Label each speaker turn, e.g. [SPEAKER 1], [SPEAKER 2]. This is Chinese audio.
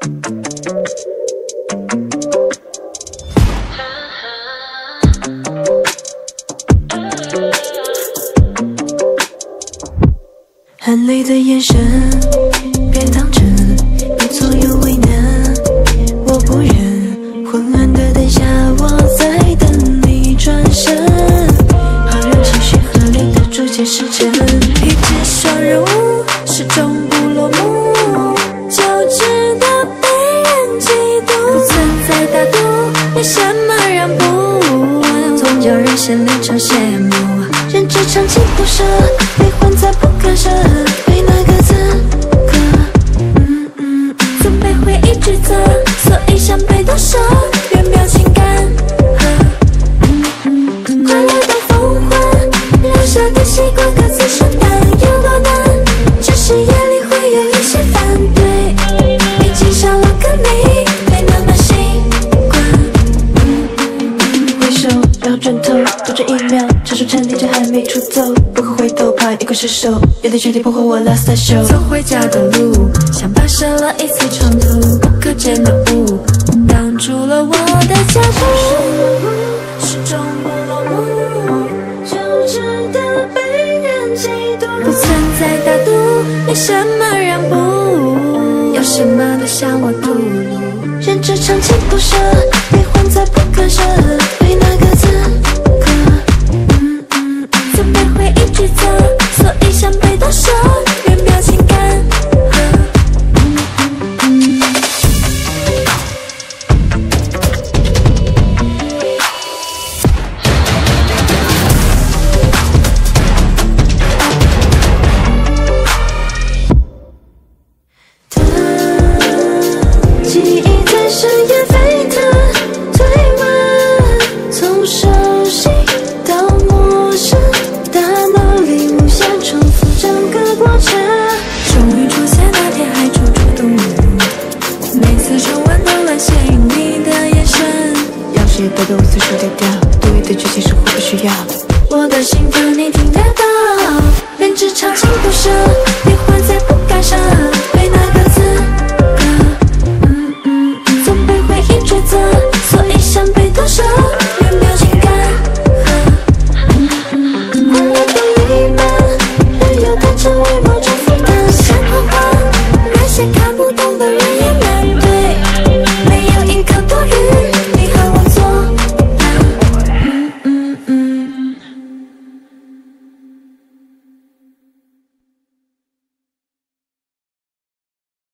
[SPEAKER 1] 含泪的眼神，别当真，别左右为难，我不忍。昏暗的灯下，我在等你转身，好让情绪合理的逐渐失真。一介小人物，始终不落幕，就值得被人嫉妒。不存在大度，为什么让步？总叫人心里常羡慕。人之常情不舍，悲欢再不可舍。为那个字总被回忆指责，所以想被夺舍，原表情感。快乐的风欢，留下的习惯各自承担，有多难？只是夜里会有一些反对，毕竟少了个你，没那么习惯。回首绕转头，多这一秒，承受沉溺着还没出走，不可回头，怕一个失手，有点决定破坏我 last night show。走回家的路，像跋涉了一次长途，不可见的雾挡住了我的脚步。始终不落幕，就值得被人嫉妒。不存在大度，为什么让步？有什么都向我吐露。人之常情不舍，悲欢再不可舍。为那个字总被回忆指责，所以想被夺舍，原表情感。记忆在深夜沸腾，追问，从熟悉到陌生，大脑里无限重复整个过程。终于出现那天还处处动人，每次重温都能吸引你的眼神。要是也都随手丢掉，多余的剧情是我不需要。我的心跳你听